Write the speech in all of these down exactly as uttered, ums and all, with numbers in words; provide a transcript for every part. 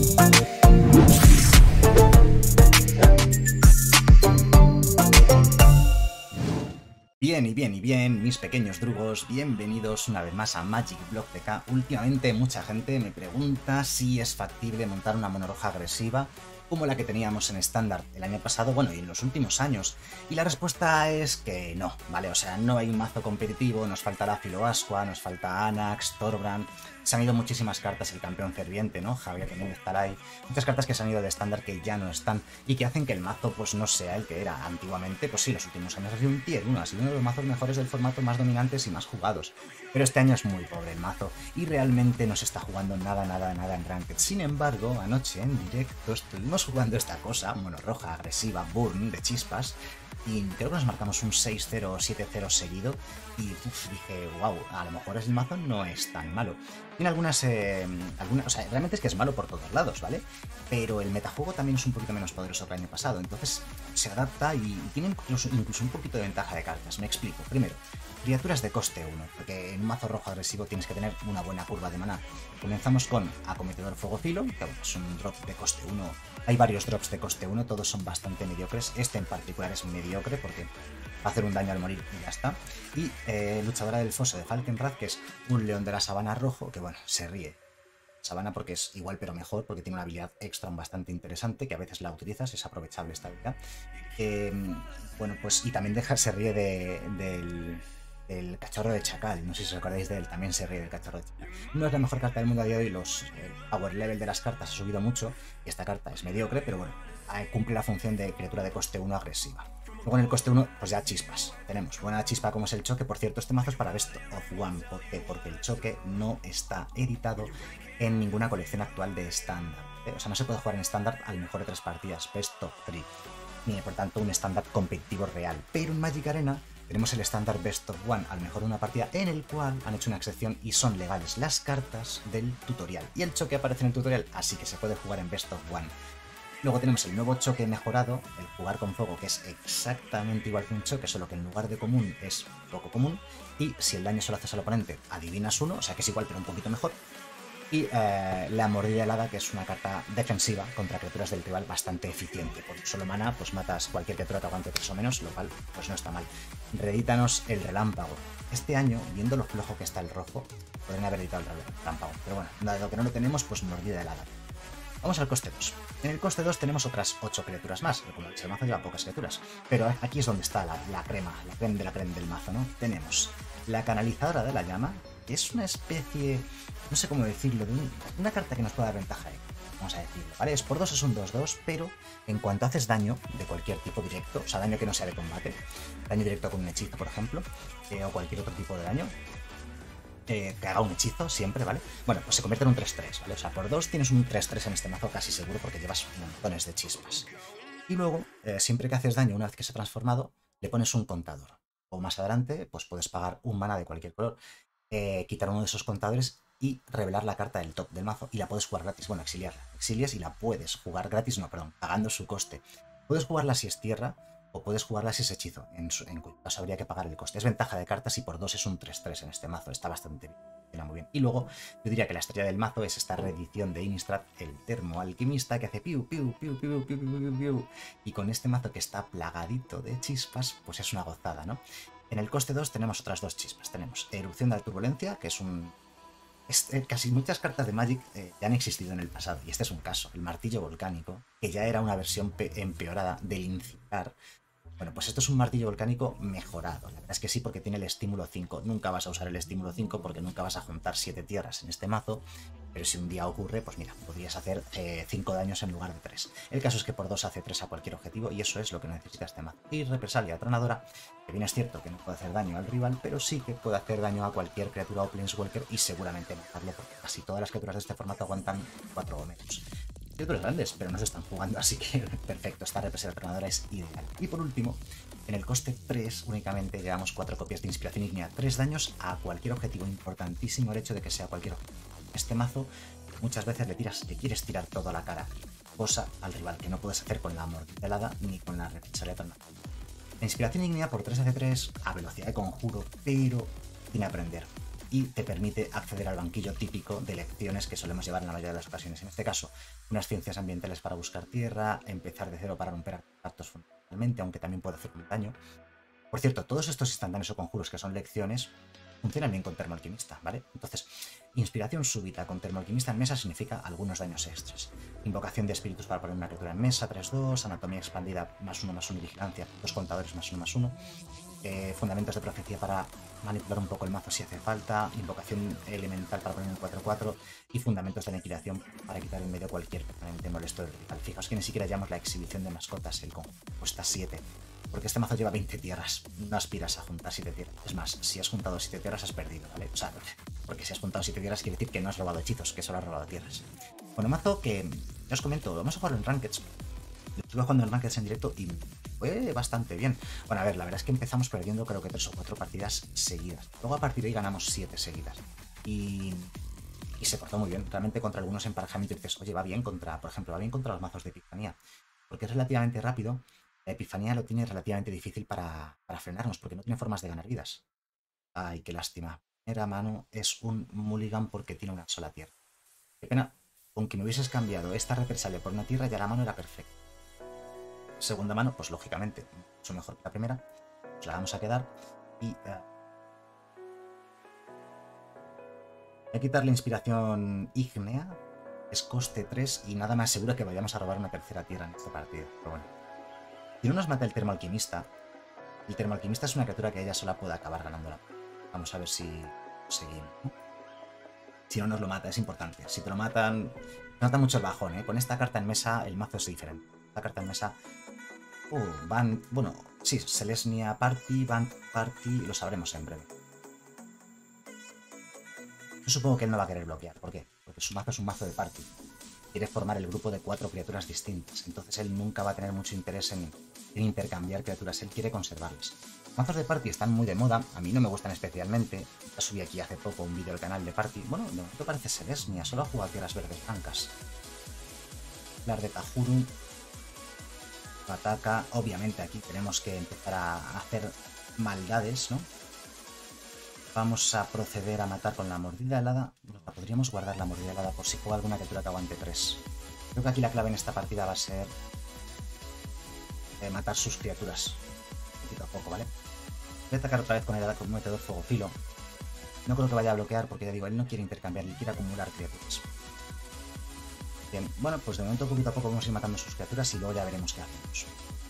Bien y bien y bien, mis pequeños drugos, bienvenidos una vez más a Magic Block P K. Últimamente mucha gente me pregunta si es factible montar una monoroja agresiva como la que teníamos en estándar el año pasado, bueno, y en los últimos años. Y la respuesta es que no, ¿vale? O sea, no hay un mazo competitivo, nos falta la Filoascua, nos falta Anax, Thorbrand. Se han ido muchísimas cartas, el campeón ferviente, ¿no? Javier también estará ahí. Muchas cartas que se han ido de estándar que ya no están y que hacen que el mazo pues no sea el que era antiguamente. Pues sí, los últimos años ha sido un tier uno, ha sido uno de los mazos mejores del formato, más dominantes y más jugados. Pero este año es muy pobre el mazo y realmente no se está jugando nada, nada, nada en Ranked. Sin embargo, anoche en directo estuvimos jugando esta cosa, monoroja agresiva, burn, de chispas, y creo que nos marcamos un seis cero o siete cero seguido y uf, dije, wow, a lo mejor el mazo no es tan malo. Tiene algunas, eh, algunas, o sea, realmente es que es malo por todos lados, ¿vale? Pero el metajuego también es un poquito menos poderoso que el año pasado, entonces se adapta y, y tiene incluso, incluso un poquito de ventaja de cartas. Me explico. Primero, criaturas de coste uno, porque en un mazo rojo agresivo tienes que tener una buena curva de maná. Comenzamos con Acometedor Fuegofilo, que bueno, es un drop de coste uno. Hay varios drops de coste uno, todos son bastante mediocres. Este en particular es mediocre porque va a hacer un daño al morir y ya está. Y eh, Luchadora del Foso de Falkenrath, que es un león de la sabana rojo, que bueno, se ríe. Sabana porque es igual pero mejor, porque tiene una habilidad extra bastante interesante, que a veces la utilizas, es aprovechable esta habilidad. Eh, bueno, pues y también deja, se ríe de, del... el cachorro de chacal, no sé si os acordáis de él, también se ríe del cachorro de chacal. No es la mejor carta del mundo a día de hoy, los, el power level de las cartas ha subido mucho y esta carta es mediocre, pero bueno, cumple la función de criatura de coste uno agresiva. Luego en el coste uno, pues ya chispas. Tenemos buena chispa como es el choque, por cierto, este mazo es para Best of One. ¿Por qué? Porque el choque no está editado en ninguna colección actual de estándar. O sea, no se puede jugar en estándar al mejor de tres partidas, Best of Three. Ni por tanto un estándar competitivo real. Pero en Magic Arena tenemos el estándar Best of One al mejor de una partida, en el cual han hecho una excepción y son legales las cartas del tutorial. Y el choque aparece en el tutorial, así que se puede jugar en Best of One. Luego tenemos el nuevo choque mejorado, el jugar con fuego, que es exactamente igual que un choque, solo que en lugar de común es poco común. Y si el daño solo haces al oponente, adivinas uno, o sea que es igual pero un poquito mejor. Y eh, la mordida helada, que es una carta defensiva contra criaturas del rival bastante eficiente. Por solo mana, pues matas cualquier criatura que aguante tres o menos, lo cual pues no está mal. Reedítanos el relámpago. Este año, viendo lo flojo que está el rojo, podrían haber editado el relámpago. Pero bueno, dado que no lo tenemos, pues mordida helada. Vamos al coste dos. En el coste dos tenemos otras ocho criaturas más. Como el mazo lleva pocas criaturas. Pero aquí es donde está la, la crema, la crema de la crema del mazo, ¿no? Tenemos la canalizadora de la llama, que es una especie, no sé cómo decirlo, de un, una carta que nos puede dar ventaja, ¿eh? Vamos a decirlo, ¿vale? Es por dos, es un dos dos, pero en cuanto haces daño de cualquier tipo directo, o sea, daño que no sea de combate, daño directo con un hechizo, por ejemplo, eh, o cualquier otro tipo de daño, Eh, que haga un hechizo siempre, ¿vale? Bueno, pues se convierte en un tres tres, ¿vale? O sea, por dos tienes un tres tres en este mazo casi seguro porque llevas montones de chispas. Y luego, eh, siempre que haces daño una vez que se ha transformado, le pones un contador. O más adelante, pues puedes pagar un mana de cualquier color, eh, quitar uno de esos contadores y revelar la carta del top del mazo. Y la puedes jugar gratis, bueno, exiliarla. Exilias y la puedes jugar gratis, no, perdón, pagando su coste. Puedes jugarla si es tierra, o puedes jugarla si es hechizo, en, su, en cuyo caso habría que pagar el coste. Es ventaja de cartas y por dos es un tres tres en este mazo, está bastante bien, está muy bien. Y luego yo diría que la estrella del mazo es esta reedición de Innistrad, el Termo Alquimista, que hace piu, piu, piu, piu, piu, piu, piu, piu. Y con este mazo que está plagadito de chispas, pues es una gozada, ¿no? En el coste dos tenemos otras dos chispas. Tenemos Erupción de la Turbulencia, que es un... Es, eh, casi muchas cartas de Magic eh, ya han existido en el pasado, y este es un caso. El Martillo Volcánico, que ya era una versión empeorada del Incitar. Bueno, pues esto es un martillo volcánico mejorado. La verdad es que sí, porque tiene el estímulo cinco. Nunca vas a usar el estímulo cinco porque nunca vas a juntar siete tierras en este mazo. Pero si un día ocurre, pues mira, podrías hacer cinco daños en lugar de tres. El caso es que por dos hace tres a cualquier objetivo y eso es lo que necesita este mazo. Y Represalia Tronadora, que bien es cierto que no puede hacer daño al rival, pero sí que puede hacer daño a cualquier criatura o Planeswalker y seguramente matarlo porque casi todas las criaturas de este formato aguantan cuatro o menos. Criaturas grandes, pero no se están jugando, así que perfecto, esta representación tronadora es ideal. Y por último, en el coste tres únicamente llevamos cuatro copias de Inspiración Ígnea, tres daños a cualquier objetivo, importantísimo el hecho de que sea cualquier objetivo. Este mazo muchas veces le tiras, le quieres tirar todo a la cara, cosa al rival que no puedes hacer con la mordida helada ni con la represalia tronadora. La Inspiración Ígnea por tres hace tres a velocidad de conjuro, pero sin aprender. y te permite acceder al banquillo típico de lecciones que solemos llevar en la mayoría de las ocasiones. En este caso, unas ciencias ambientales para buscar tierra, empezar de cero para romper artefactos fundamentalmente, aunque también puede hacer un daño. Por cierto, todos estos instantáneos o conjuros que son lecciones funcionan bien con Termoalquimista, ¿vale? Entonces, inspiración súbita con Termoalquimista en mesa significa algunos daños extras. Invocación de espíritus para poner una criatura en mesa, tres dos, anatomía expandida, más uno, más uno y vigilancia, dos contadores, más uno, más uno. Eh, fundamentos de profecía para manipular un poco el mazo si hace falta, invocación elemental para poner un cuatro cuatro y fundamentos de aniquilación para quitar en medio cualquier permanente molesto del rival. Fijaos que ni siquiera llamamos la exhibición de mascotas, el conjunto cuesta siete, porque este mazo lleva veinte tierras, no aspiras a juntar siete tierras. Es más, si has juntado siete tierras has perdido, ¿vale? O sea, porque si has juntado siete tierras quiere decir que no has robado hechizos, que solo has robado tierras. Bueno, mazo que, ya os comento, vamos a jugarlo en Rankeds. Estuve jugando en Rankeds en directo y fue bastante bien. Bueno, a ver, la verdad es que empezamos perdiendo creo que tres o cuatro partidas seguidas. Luego a partir de ahí ganamos siete seguidas. Y, y se portó muy bien. Realmente contra algunos emparejamientos dices, oye, va bien contra, por ejemplo, va bien contra los mazos de Epifanía. Porque es relativamente rápido. La Epifanía lo tiene relativamente difícil para, para frenarnos, porque no tiene formas de ganar vidas. Ay, qué lástima. Primera mano es un mulligan porque tiene una sola tierra. Qué pena, aunque me hubieses cambiado esta represalia por una tierra, ya la mano era perfecta. Segunda mano, pues lógicamente, mucho mejor que la primera. Pues la vamos a quedar y... Uh, voy a quitar la inspiración ígnea, es coste tres y nada me asegura que vayamos a robar una tercera tierra en esta partida. Pero bueno, si no nos mata el Termoalquimista, el Termoalquimista es una criatura que ella sola puede acabar ganándola. Vamos a ver si seguimos, ¿no? Si no nos lo mata, es importante. Si te lo matan, nota mucho el bajón, ¿eh? Con esta carta en mesa el mazo es diferente. Esta carta en mesa... Uh, van... Bueno, sí, Selesnya Party, Band Party, lo sabremos en breve. Yo supongo que él no va a querer bloquear. ¿Por qué? Porque su mazo es un mazo de party. Quiere formar el grupo de cuatro criaturas distintas. Entonces él nunca va a tener mucho interés en, en intercambiar criaturas. Él quiere conservarlas. Mazos de party están muy de moda. A mí no me gustan especialmente. Ya subí aquí hace poco un vídeo al canal de party. Bueno, de momento parece Selesnya. Solo ha jugado tierras verdes blancas. Las de Tajuru. Ataca. Obviamente aquí tenemos que empezar a hacer maldades, ¿no? Vamos a proceder a matar con la mordida helada. Podríamos guardar la mordida helada por si juega alguna criatura que aguante tres. Creo que aquí la clave en esta partida va a ser eh, matar sus criaturas. Poquito a poco, ¿vale? Voy a atacar otra vez con el acometedor fuego filo. No creo que vaya a bloquear porque ya digo, él no quiere intercambiar, él quiere acumular criaturas. Bien, bueno, pues de momento poquito a poco vamos a ir matando sus criaturas y luego ya veremos qué hacemos.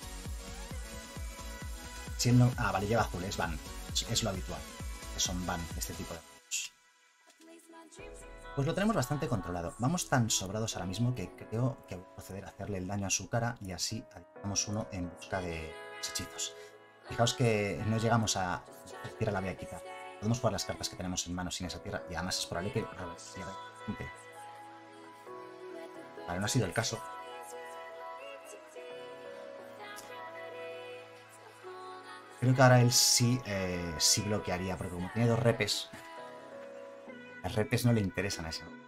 Si él no... Ah, vale, lleva azul, es van. Es, es lo habitual. Que son van este tipo de juegos. Pues lo tenemos bastante controlado. Vamos tan sobrados ahora mismo que creo que voy a proceder a hacerle el daño a su cara y así hacemos uno en busca de hechizos. Fijaos que no llegamos a... La tierra la voy a quitar. Podemos jugar las cartas que tenemos en mano sin esa tierra y además es probable que... Vale, no ha sido el caso. Creo que ahora él sí, eh, sí bloquearía, porque como tiene dos repes, las repes no le interesan a ese. Voy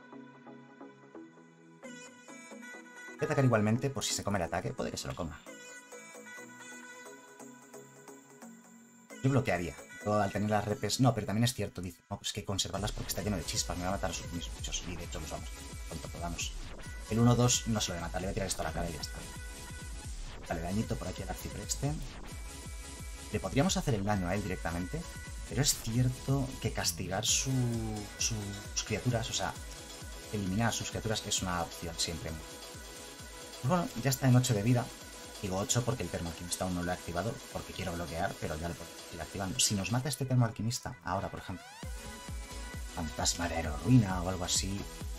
a atacar igualmente por si se come el ataque, puede que se lo coma. Yo bloquearía. Yo, al tener las repes... No, pero también es cierto, dice, no, pues que conservarlas porque está lleno de chispas, me va a matar a sus mismos bichos. Y de hecho los vamos, cuanto podamos. El uno dos no se lo voy a matar, le voy a tirar esto a la cara y ya está. Vale, dañito por aquí al arcipreste. Le podríamos hacer el daño a él directamente, pero es cierto que castigar su, su, sus criaturas, o sea, eliminar sus criaturas es una opción siempre. Pues bueno, ya está en ocho de vida. Digo ocho porque el Termoalquimista aún no lo he activado, porque quiero bloquear, pero ya lo puedo ir activando. Si nos mata este Termoalquimista, ahora por ejemplo, Fantasma de Ruina o algo así...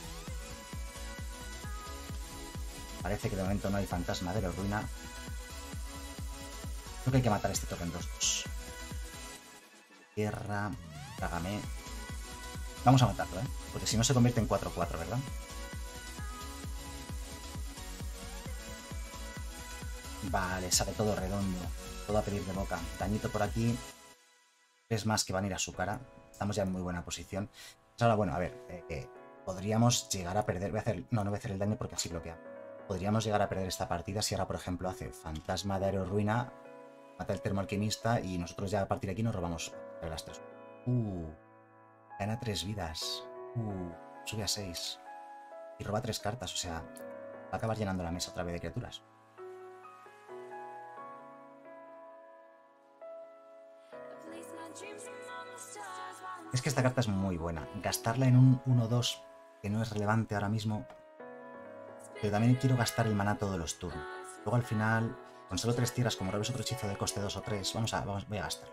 Parece que de momento no hay Fantasma de Ruina. Creo que hay que matar a este token dos dos. Tierra, trágame. Vamos a matarlo, ¿eh? Porque si no se convierte en cuatro cuatro, ¿verdad? Vale, sale todo redondo. Todo a pedir de boca. Dañito por aquí. Tres más que van a ir a su cara. Estamos ya en muy buena posición. Ahora, bueno, a ver. Eh, eh, podríamos llegar a perder... Voy a hacer... No, no voy a hacer el daño porque así bloquea. Podríamos llegar a perder esta partida si ahora, por ejemplo, hace Fantasma de Ruina, mata el Termoalquimista y nosotros ya a partir de aquí nos robamos las tres. Uh. Gana tres vidas. Uh, sube a seis. Y roba tres cartas, o sea, va a acabar llenando la mesa otra vez de criaturas. Es que esta carta es muy buena. Gastarla en un uno dos, que no es relevante ahora mismo. Pero también quiero gastar el maná todos los turnos. Luego al final, con solo tres tierras, como robes otro hechizo de coste dos o tres, vamos a, vamos, voy a gastarlo.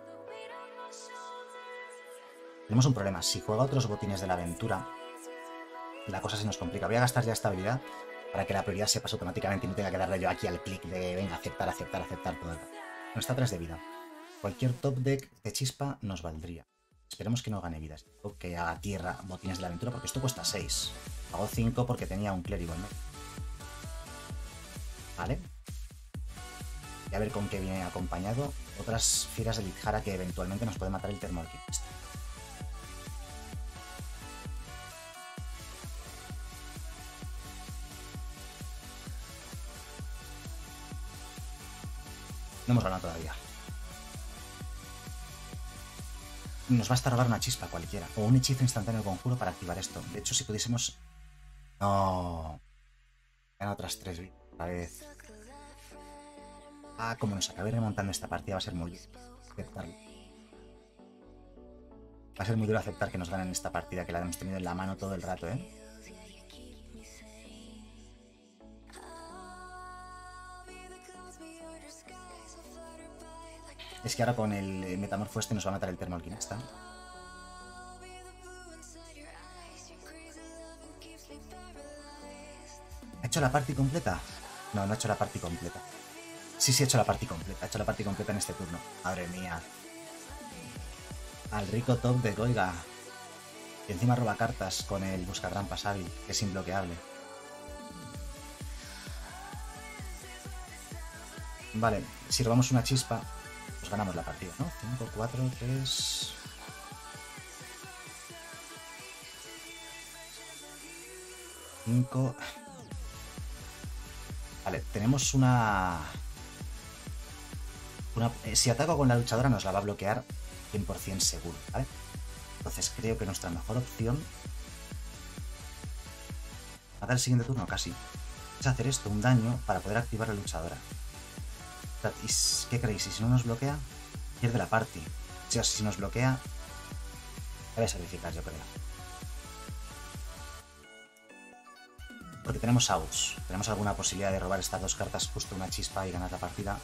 Tenemos un problema. Si juega otros botines de la aventura, la cosa se nos complica. Voy a gastar ya esta habilidad para que la prioridad se pase automáticamente y no tenga que darle yo aquí al clic de venga, aceptar, aceptar, aceptar todo el rato. No está tres de vida. Cualquier top deck de chispa nos valdría. Esperemos que no gane vidas. O que haga tierra botines de la aventura, porque esto cuesta seis. Hago cinco porque tenía un clérigo en medio. Vale. Y a ver con qué viene acompañado. Otras fieras de Litzhara que eventualmente nos puede matar el Termorquinista. No hemos ganado todavía. Nos basta robar una chispa cualquiera. O un hechizo instantáneo conjuro para activar esto. De hecho, si pudiésemos... No. Ganan otras tres vidas otra vez. Ah, como nos acabe remontando esta partida va a ser muy duro aceptarlo. Va a ser muy duro aceptar que nos ganen esta partida, que la hemos tenido en la mano todo el rato, ¿eh? Es que ahora con el metamorfo este nos va a matar el Termorquinista. ¿Ha hecho la party completa? No, no ha hecho la party completa. Sí, sí, ha hecho la party completa. Ha hecho la party completa en este turno. Madre mía. Al rico top de Goiga. Y encima roba cartas con el buscatrampas hábil, que es imbloqueable. Vale, si robamos una chispa, pues ganamos la partida, ¿no? cinco, cuatro, tres... cinco... Vale, tenemos una... una... Si ataco con la luchadora nos la va a bloquear cien por cien seguro, ¿vale? Entonces creo que nuestra mejor opción... ¿Matar el siguiente turno? Casi. Es hacer esto, un daño, para poder activar la luchadora. ¿Qué creéis? ¿Y si no nos bloquea? Pierde la party. O sea, si nos bloquea... Voy a sacrificar, yo creo. Porque tenemos outs. Tenemos alguna posibilidad de robar estas dos cartas, justo una chispa y ganar la partida.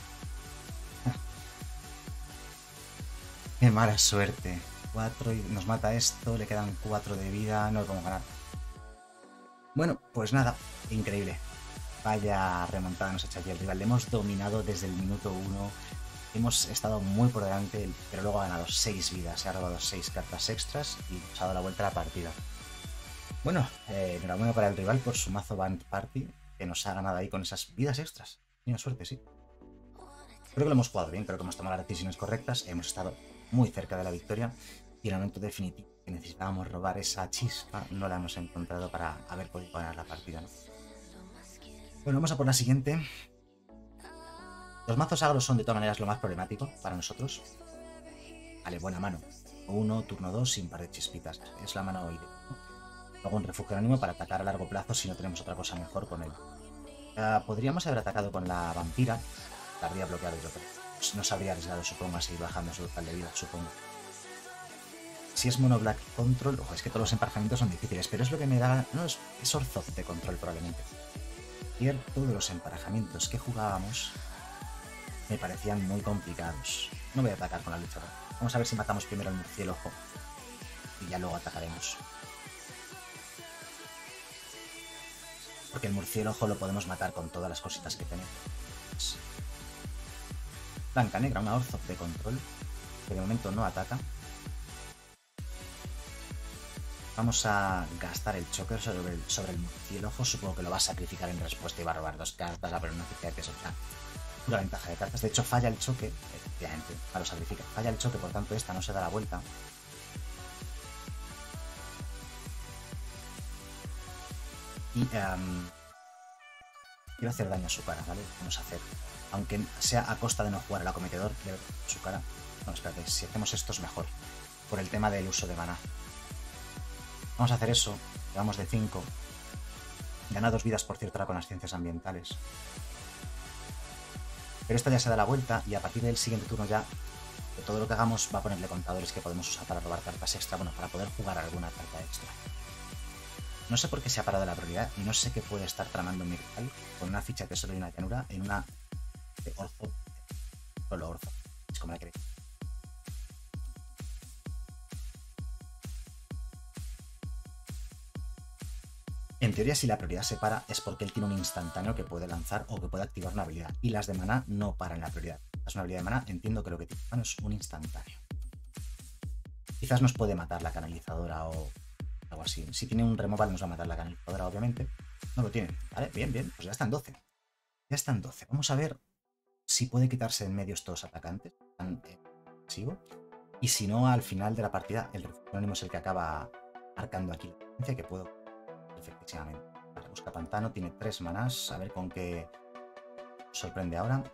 ¡Qué mala suerte! cuatro y nos mata esto, le quedan cuatro de vida, no lo podemos ganar. Bueno, pues nada, increíble. Vaya remontada nos ha hecho aquí el rival. Le hemos dominado desde el minuto uno. Hemos estado muy por delante, pero luego ha ganado seis vidas. Se ha robado seis cartas extras y nos ha dado la vuelta a la partida. Bueno, eh, enhorabuena para el rival por su mazo Band Party, que nos ha ganado ahí con esas vidas extras. Tiene suerte, sí. Creo que lo hemos jugado bien, creo que hemos tomado las decisiones correctas. Hemos estado muy cerca de la victoria y en el momento definitivo que necesitábamos robar esa chispa no la hemos encontrado para haber podido ganar la partida, ¿no? Bueno, vamos a por la siguiente. Los mazos agros son de todas maneras lo más problemático para nosotros. Vale, buena mano. Uno, turno dos, sin par de chispitas. Es la mano ideal. Luego un refugio anónimo para atacar a largo plazo si no tenemos otra cosa mejor con él. Uh, podríamos haber atacado con la vampira. La habría bloqueado yo creo. No se habría arriesgado, supongo, a seguir bajando su total de vida, supongo. Si es mono black control... Ojo, es que todos los emparejamientos son difíciles, pero es lo que me da... No, es, es Orzhov de control probablemente. Todos los emparejamientos que jugábamos me parecían muy complicados. No voy a atacar con la luchadora. Vamos a ver si matamos primero al murciélago y ya luego atacaremos. Porque el murciélago lo podemos matar con todas las cositas que tenemos. Blanca negra, una Orzhov de control que de momento no ataca. Vamos a gastar el choker sobre el, sobre el murciélago. Supongo que lo va a sacrificar en respuesta y va a robar dos cartas, pero no necesidad de que eso sea una ventaja de cartas. De hecho, falla el choque, efectivamente, a lo sacrifica. Falla el choque, por tanto, esta no se da la vuelta. Y um, quiero hacer daño a su cara, ¿vale? Vamos a hacer, aunque sea a costa de no jugar al acometedor, de su cara. No, espérate, si hacemos esto es mejor. por el tema del uso de maná. Vamos a hacer eso, llevamos de cinco. Gana dos vidas, por cierto, ahora con las ciencias ambientales. Pero esto ya se da la vuelta y a partir del siguiente turno ya de todo lo que hagamos va a ponerle contadores que podemos usar para robar cartas extra, bueno, para poder jugar alguna carta extra. No sé por qué se ha parado la prioridad y no sé qué puede estar tramando mi rival con una ficha de tesoro y una llanura en una de orzo. Solo orzo, es como la queréis. En teoría, si la prioridad se para, es porque él tiene un instantáneo que puede lanzar o que puede activar una habilidad. Y las de maná no paran la prioridad. Es una habilidad de maná, entiendo que lo que tiene en mano es un instantáneo. Quizás nos puede matar la canalizadora o algo así. Si tiene un removal nos va a matar la canalizadora, obviamente. No lo tiene. Vale, bien, bien. Pues ya están doce. Ya están doce. Vamos a ver si puede quitarse en medio estos atacantes. Tan agresivo. Y si no, al final de la partida, el refugio anónimo es el que acaba marcando aquí la diferencia que puedo efectivamente. Vale, busca pantano, tiene tres manás, a ver con qué sorprende ahora.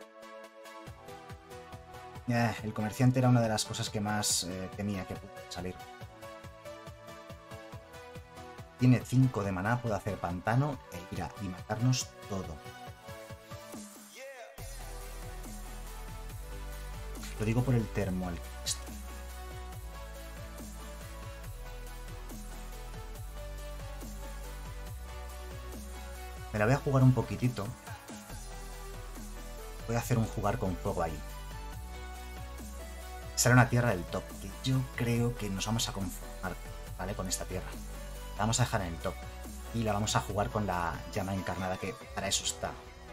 Eh, el comerciante era una de las cosas que más eh, temía que pudiera salir. Tiene cinco de maná, puede hacer pantano e ir a y matarnos todo. Lo digo por el termo alquimista. Me la voy a jugar un poquitito. Voy a hacer un jugar con fuego ahí. Será una tierra del top, que yo creo que nos vamos a conformar, ¿vale? Con esta tierra. La vamos a dejar en el top. Y la vamos a jugar con la llama encarnada, que para eso está.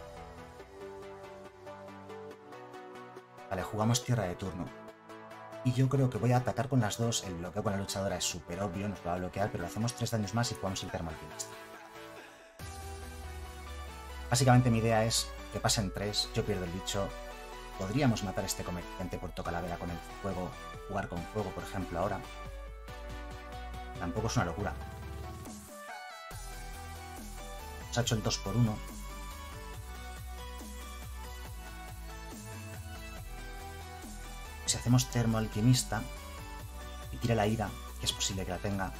Vale, jugamos tierra de turno. Y yo creo que voy a atacar con las dos. El bloqueo con la luchadora es súper obvio, nos va a bloquear, pero le hacemos tres daños más y jugamos el termo alquimista. Básicamente mi idea es que pasen tres, yo pierdo el bicho. Podríamos matar a este comerciante Puerto Calavera con el fuego, jugar con fuego, por ejemplo, ahora. Tampoco es una locura. Nos ha hecho el dos por uno. Si hacemos termo alquimista y tira la ira, que es posible que la tenga,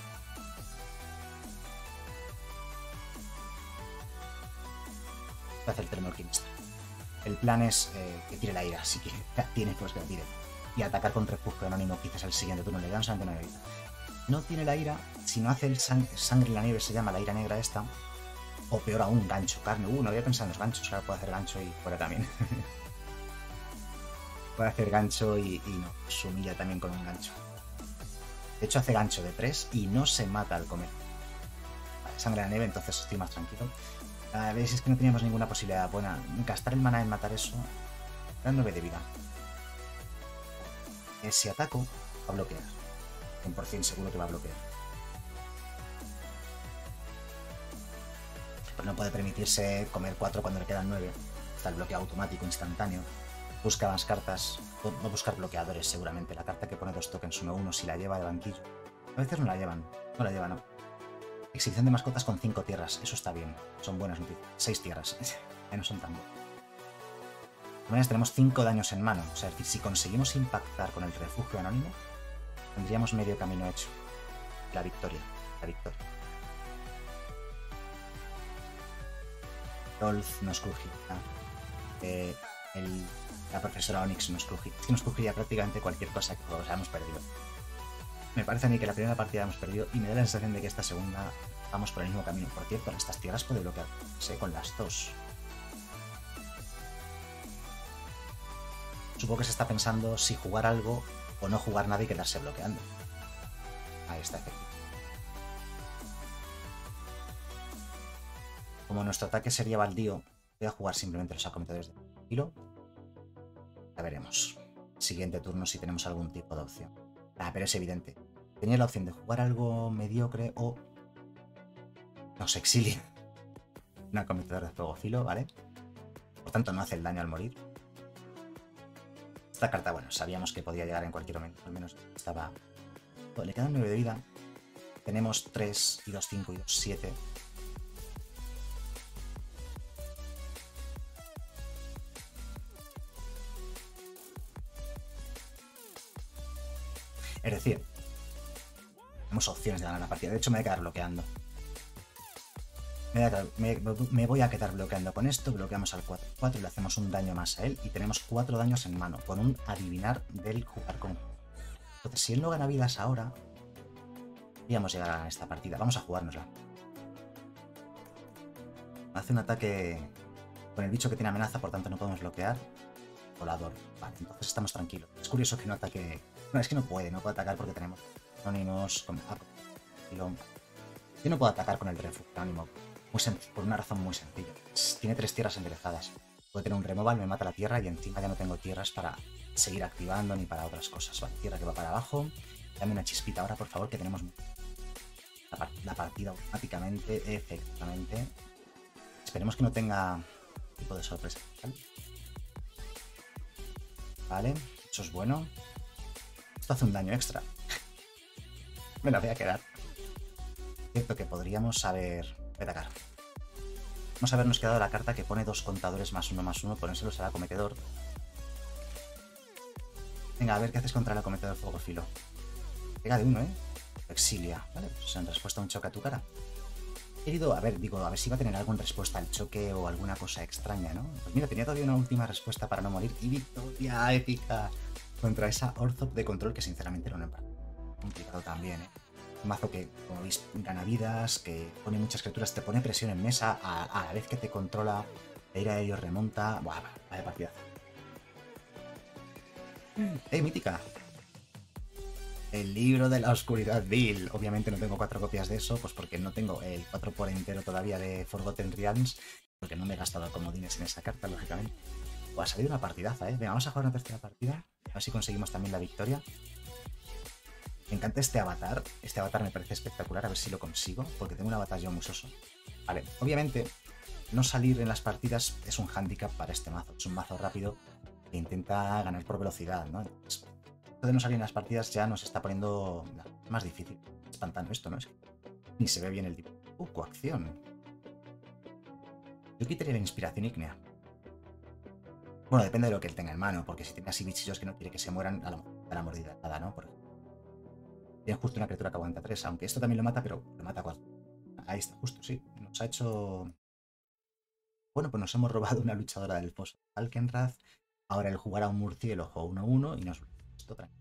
hace el termo alquimista. El plan es eh, que tire la ira, si quiere, tiene pues que la tire. Y atacar con refugio anónimo, quizás al siguiente turno le dan solamente una vida. No tiene la ira, si no hace el sang sangre en la nieve, se llama la ira negra esta. O peor aún, gancho, carne. Uh, no había pensado en los ganchos, ahora puedo hacer gancho y fuera también. Puede hacer gancho y, y no, se humilla también con un gancho. De hecho hace gancho de tres y no se mata al comer. Vale, sangre en la nieve, entonces estoy más tranquilo. A ver si es que no teníamos ninguna posibilidad buena. Gastar el maná en matar eso. Da nueve de vida. Eh, si ataco, va a bloquear. cien por cien seguro que va a bloquear. Pues no puede permitirse comer cuatro cuando le quedan nueve. Está el bloqueo automático instantáneo. Busca más cartas. Va a buscar bloqueadores seguramente. La carta que pone dos tokens uno uno si la lleva de banquillo. A veces no la llevan. No la llevan, no. Exhibición de mascotas con cinco tierras. Eso está bien. Son buenas noticias. seis tierras. No son tan buenas. De todas maneras, tenemos cinco daños en mano. O sea, es decir, si conseguimos impactar con el refugio anónimo, tendríamos medio camino hecho. La victoria. La victoria. Rolf nos crujiría. Eh, el, la profesora Onyx nos crujiría. Es que nos crujiría prácticamente cualquier cosa que o sea, hemos perdido. Me parece a mí que la primera partida hemos perdido y me da la sensación de que esta segunda vamos por el mismo camino. Por cierto, en estas tierras puede bloquearse con las dos. Supongo que se está pensando si jugar algo o no jugar nada y quedarse bloqueando. Ahí está, efectivo. Como nuestro ataque sería baldío, voy a jugar simplemente los acometedores de hilo. Ya veremos. Siguiente turno si tenemos algún tipo de opción. Ah, pero es evidente. Tenía la opción de jugar algo mediocre o nos exilia. Un acometedor de fuego filo, ¿vale? Por tanto, no hace el daño al morir. Esta carta, bueno, sabíamos que podía llegar en cualquier momento. Al menos estaba... Le quedan nueve de vida. Tenemos tres y dos, cinco y dos, siete. Es decir, tenemos opciones de ganar la partida. De hecho, me voy a quedar bloqueando. Me voy a, quedar, me, me voy a quedar bloqueando con esto. Bloqueamos al cuatro cuatro y le hacemos un daño más a él. Y tenemos cuatro daños en mano, con un adivinar del jugar con. Entonces, si él no gana vidas ahora, podríamos llegar a esta partida. Vamos a jugárnosla. Hace un ataque con el bicho que tiene amenaza, por tanto no podemos bloquear. Volador. Vale, entonces estamos tranquilos. Es curioso que no ataque... No, es que no puede, no puede atacar porque tenemos anónimos con... Yo no puedo atacar con el refugio anónimo muy por una razón muy sencilla. Tiene tres tierras enderezadas. Puede tener un removal, me mata la tierra y encima ya no tengo tierras para seguir activando ni para otras cosas. Vale, tierra que va para abajo. Dame una chispita ahora, por favor, que tenemos la, part la partida automáticamente, efectivamente. Esperemos que no tenga tipo de sorpresa. ¿Vale? Vale, eso es bueno. Esto hace un daño extra. Me la voy a quedar. Cierto que podríamos haber... Voy a atacar. Vamos a habernos quedado la carta que pone dos contadores más uno más uno. Ponérselos al acometedor. Venga, a ver qué haces contra el acometedor fuego filo. Pega de uno, ¿eh? Exilia. Vale, pues en respuesta a un choque a tu cara. He querido, a ver, digo, a ver si va a tener algo en respuesta al choque o alguna cosa extraña, ¿no? Pues mira, tenía todavía una última respuesta para no morir. Y victoria épica contra esa Orthop de control que sinceramente no me parece complicado también, ¿eh? Un mazo que, como veis, gana vidas, que pone muchas criaturas, te pone presión en mesa, a, a la vez que te controla, de ir a ellos remonta. Buah, vaya partida. ¡Eh, mítica! El libro de la oscuridad vil. Obviamente no tengo cuatro copias de eso, pues porque no tengo el cuatro por entero todavía de Forgotten Realms, porque no me he gastado comodines en esa carta, lógicamente. Buah, ha salido una partidaza, ¿eh? Venga, vamos a jugar una tercera partida, a ver si conseguimos también la victoria. Me encanta este avatar. Este avatar me parece espectacular. A ver si lo consigo, porque tengo un avatar yo muy soso. Vale, obviamente no salir en las partidas es un hándicap para este mazo. Es un mazo rápido que intenta ganar por velocidad, ¿no? Entonces, esto de no salir en las partidas ya nos está poniendo más difícil. Espantando esto, ¿no? Es que ni se ve bien el tipo. Uh, coacción. Yo quitaría la inspiración ígnea. Bueno, depende de lo que él tenga en mano, porque si tiene así bichillos que no quiere que se mueran, a la, a la mordida nada, ¿no? Porque tiene justo una criatura que aguanta tres, aunque esto también lo mata, pero lo mata cuatro. Ahí está, justo, sí. Nos ha hecho... Bueno, pues nos hemos robado una luchadora del foso Alkenrath. Ahora el jugar a un murciélago uno uno y nos... Esto tranquilo.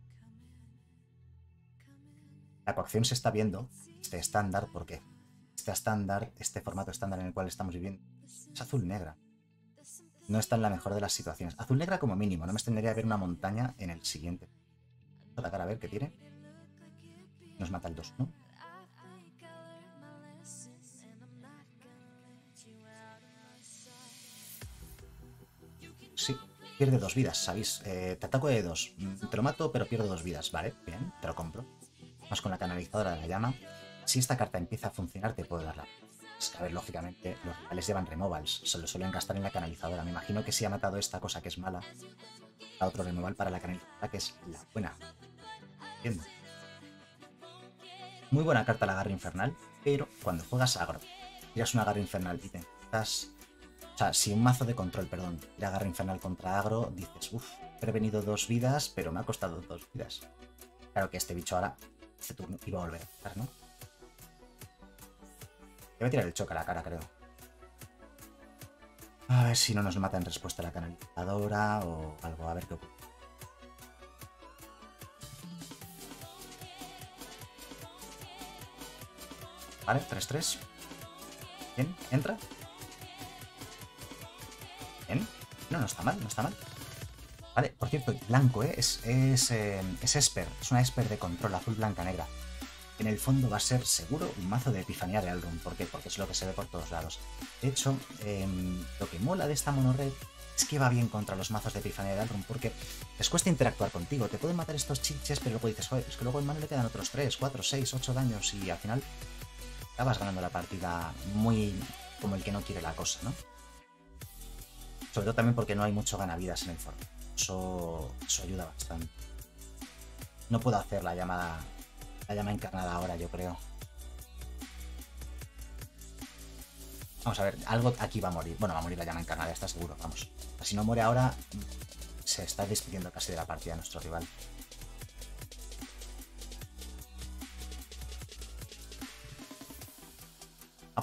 La coacción se está viendo, este estándar, porque este estándar, este formato estándar en el cual estamos viviendo, es azul-negra. No está en la mejor de las situaciones. Azul-negra como mínimo, no me extendería a ver una montaña en el siguiente. Voy a atacar a ver qué tiene. Nos mata el dos, ¿no? Sí, pierde dos vidas, ¿sabéis? Eh, te ataco de dos. Te lo mato, pero pierdo dos vidas. Vale, bien, te lo compro. Vamos con la canalizadora de la llama. Si esta carta empieza a funcionar, te puedo darla. Es que, a ver, lógicamente, los rivales llevan removals. Se lo suelen gastar en la canalizadora. Me imagino que si ha matado esta cosa que es mala, a otro removal para la canalizadora, que es la buena. Entiendo. Muy buena carta la garra infernal, pero cuando juegas agro, tiras una garra infernal y te estás... O sea, si un mazo de control, perdón, tira garra infernal contra agro, dices, uff, he prevenido dos vidas, pero me ha costado dos vidas. Claro que este bicho ahora, este turno, iba a volver a empezar, ¿no? Le voy a tirar el choque a la cara, creo. A ver si no nos mata en respuesta a la canalizadora o algo, a ver qué ocurre. Vale, tres tres. Bien, entra. Bien. No, no está mal, no está mal. Vale, por cierto, blanco, ¿eh? Es, es, eh, es Esper. Es una Esper de control azul, blanca, negra. En el fondo va a ser seguro un mazo de Epifanía de Alrund. ¿Por qué? Porque es lo que se ve por todos lados. De hecho, eh, lo que mola de esta monored es que va bien contra los mazos de Epifanía de Alrund, porque les cuesta interactuar contigo. Te pueden matar estos chiches, pero luego dices, joder, es que luego en mano le quedan otros tres, cuatro, seis, ocho daños y al final acabas ganando la partida muy como el que no quiere la cosa, ¿no? Sobre todo también porque no hay mucho ganavidas en el foro. Eso, eso ayuda bastante. No puedo hacer la llamada, la llama encarnada ahora, yo creo. Vamos a ver, algo aquí va a morir. Bueno, va a morir la llama encarnada, está seguro, vamos. Si no muere ahora, se está despidiendo casi de la partida nuestro rival.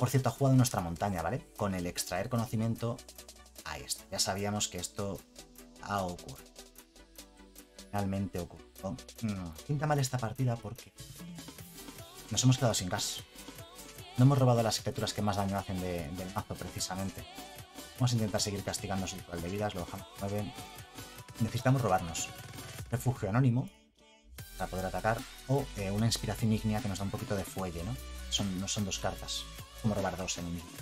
por cierto, ha jugado nuestra montaña, ¿vale? Con el extraer conocimiento. Ahí está. Ya sabíamos que esto ha ocurrido. Realmente ocurrió. No, pinta mal esta partida porque nos hemos quedado sin gas. No hemos robado las criaturas que más daño hacen de, del mazo, precisamente. Vamos a intentar seguir castigando su ritual de vidas. Lo dejamos nueve. Necesitamos robarnos refugio anónimo para poder atacar, o eh, una inspiración ígnea que nos da un poquito de fuelle, ¿no? Son, no son dos cartas, como robar dos en un mismo.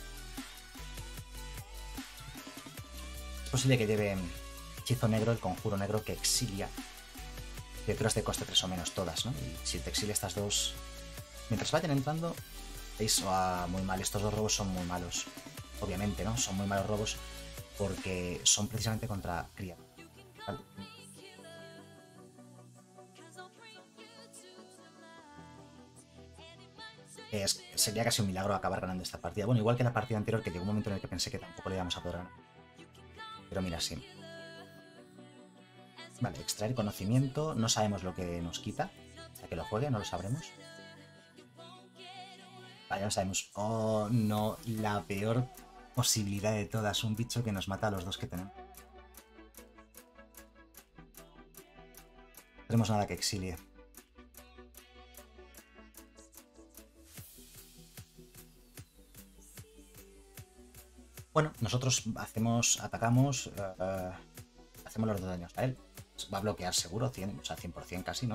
Es posible que lleve hechizo negro, el conjuro negro que exilia criaturas de coste tres o menos todas, ¿no? Y si te exilia estas dos, mientras vayan entrando, veis, oh, muy mal, estos dos robos son muy malos, obviamente, ¿no? Son muy malos robos porque son precisamente contra criaturas. ¿Vale? Es, sería casi un milagro acabar ganando esta partida. Bueno, igual que la partida anterior, que llegó un momento en el que pensé que tampoco le íbamos a poder ganar. Pero mira, sí. Vale, extraer conocimiento. No sabemos lo que nos quita. Hasta que lo juegue, no lo sabremos. Vale, ya lo sabemos. Oh, no. La peor posibilidad de todas. Un bicho que nos mata a los dos que tenemos. No tenemos nada que exilie. Bueno, nosotros hacemos, atacamos, uh, hacemos los dos daños a él. Va a bloquear seguro, cien, o sea, cien por cien casi, ¿no?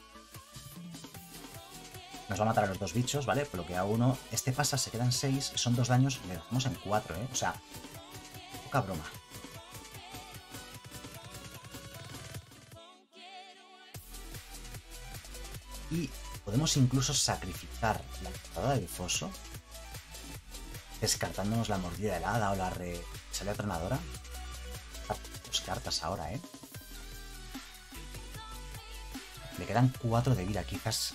Nos va a matar a los dos bichos, ¿vale? Bloquea uno. Este pasa, se quedan seis, son dos daños, le dejamos en cuatro, ¿eh? O sea, poca broma. Y podemos incluso sacrificar la espada del foso, descartándonos la mordida helada o la represalia tronadora. Dos cartas ahora, ¿eh? Le quedan cuatro de vida, quizás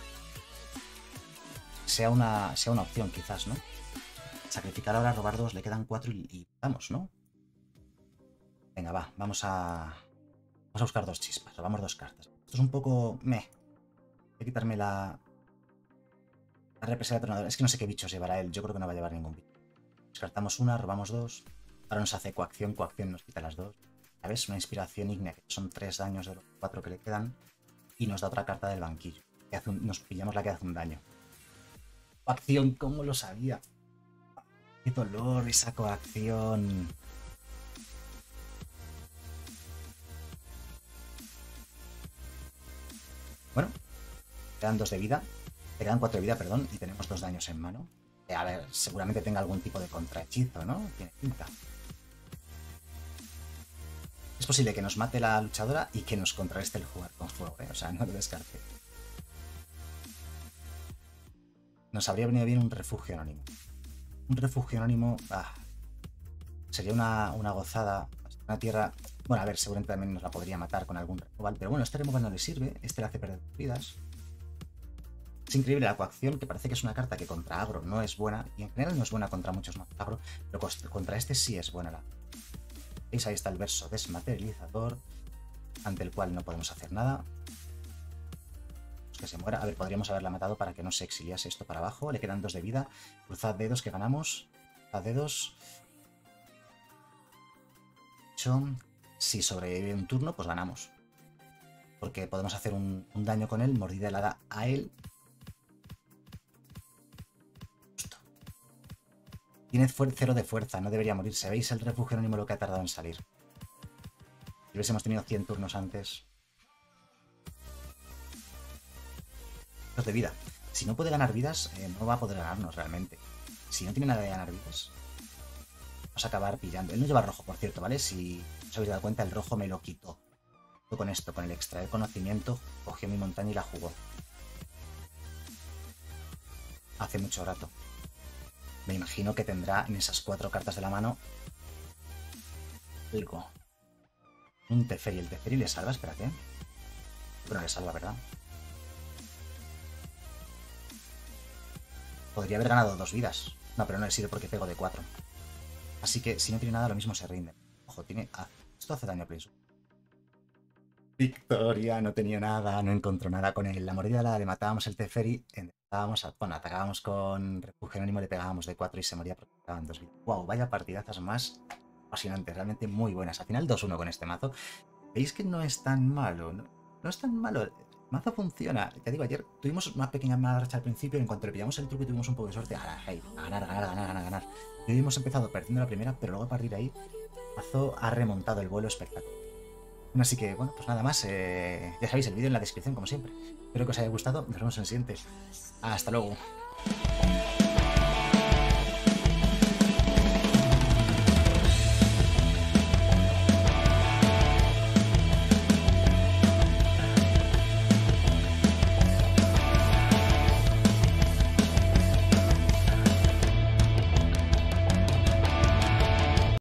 sea una, sea una opción, quizás, ¿no? Sacrificar ahora, robar dos, le quedan cuatro y, y vamos, ¿no? Venga, va, vamos a... Vamos a buscar dos chispas, robamos dos cartas. Esto es un poco... meh. Voy a quitarme la... La represalia tronadora. Es que no sé qué bichos llevará él, yo creo que no va a llevar ningún bicho. Descartamos una, robamos dos. Ahora nos hace coacción, coacción nos quita las dos. ¿Sabes? Una inspiración ígnea, que son tres daños de los cuatro que le quedan. Y nos da otra carta del banquillo. Que hace un, nos pillamos la que hace un daño. Coacción, ¿cómo lo sabía? Qué dolor esa coacción. Bueno, quedan dos de vida. Te quedan cuatro de vida, perdón, y tenemos dos daños en mano. Eh, a ver, seguramente tenga algún tipo de contrahechizo, ¿no? Tiene pinta. Es posible que nos mate la luchadora y que nos contrarreste el jugar con fuego, ¿eh? O sea, no lo descarte. Nos habría venido bien un refugio anónimo. Un refugio anónimo... Ah, sería una, una gozada. Una tierra... Bueno, a ver, seguramente también nos la podría matar con algún removal. Pero bueno, este removal no le sirve. Este le hace perder vidas. Es increíble la coacción, que parece que es una carta que contra agro no es buena. Y en general no es buena contra muchos más agro. Pero contra este sí es buena la... ¿Veis? Ahí está el verso desmaterializador, ante el cual no podemos hacer nada. Que se muera. A ver, podríamos haberla matado para que no se exiliase esto para abajo. Le quedan dos de vida. Cruzad dedos que ganamos. Cruzad dedos. Si sobrevive un turno, pues ganamos. Porque podemos hacer un, un daño con él. Mordida helada a él. Justo. Tiene cero de fuerza. No debería morirse. ¿Veis el refugio anónimo lo que ha tardado en salir? Si hubiésemos tenido cien turnos antes... de vida. Si no puede ganar vidas, eh, no va a poder ganarnos realmente. Si no tiene nada de ganar vidas, vamos a acabar pillando. Él no lleva rojo, por cierto, ¿vale? Si os habéis dado cuenta, el rojo me lo quitó. Con esto, con el extraer conocimiento, cogió mi montaña y la jugó. Hace mucho rato. Me imagino que tendrá en esas cuatro cartas de la mano algo. Un Teferi. El Teferi le salva, espérate. Bueno, le salva, ¿verdad? Podría haber ganado dos vidas. No, pero no le sirve porque pego de cuatro. Así que si no tiene nada, lo mismo se rinde. Ojo, tiene... Ah, esto hace daño, please. Victoria, no tenía nada, no encontró nada con él. La mordida la le matábamos el Teferi. En Estábamos a- bueno, atacábamos con refugio anónimo, le pegábamos de cuatro y se moría porque estaban dos vidas. Wow, vaya partidazas más apasionantes, realmente muy buenas. Al final dos uno con este mazo. Veis que no es tan malo, ¿no? No es tan malo. El mazo funciona. Ya digo, ayer tuvimos una pequeña marcha al principio. En cuanto le pillamos el truco y tuvimos un poco de suerte, a, hey, a ganar, ganar, ganar, ganar, ganar. Y hoy hemos empezado perdiendo la primera, pero luego a partir de ahí, el mazo ha remontado el vuelo espectacular. Así que, bueno, pues nada más. Eh, ya sabéis, el vídeo en la descripción, como siempre. Espero que os haya gustado. Nos vemos en el siguiente. Hasta luego.